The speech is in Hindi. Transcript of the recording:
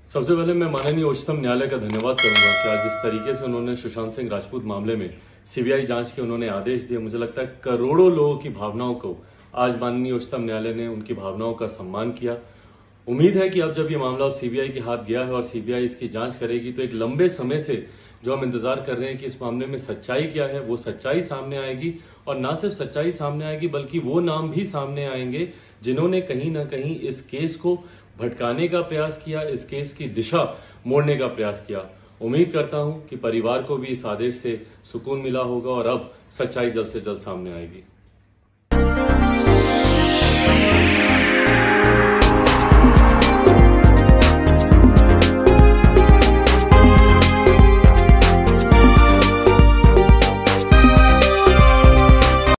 सबसे पहले मैं माननीय उच्चतम न्यायालय का धन्यवाद करूंगा कि आज जिस तरीके से उन्होंने सुशांत सिंह राजपूत मामले में सीबीआई जांच के उन्होंने आदेश दिए। मुझे लगता है करोड़ों लोगों की भावनाओं को आज माननीय उच्चतम न्यायालय ने उनकी भावनाओं का सम्मान किया। उम्मीद है कि अब जब ये मामला सीबीआई के हाथ गया है और सीबीआई इसकी जांच करेगी तो एक लंबे समय से जो हम इंतजार कर रहे हैं कि इस मामले में सच्चाई क्या है वो सच्चाई सामने आएगी। और ना सिर्फ सच्चाई सामने आएगी बल्कि वो नाम भी सामने आएंगे जिन्होंने कहीं ना कहीं इस केस को भटकाने का प्रयास किया, इस केस की दिशा मोड़ने का प्रयास किया। उम्मीद करता हूं कि परिवार को भी इस आदेश से सुकून मिला होगा और अब सच्चाई जल्द से जल्द सामने आएगी।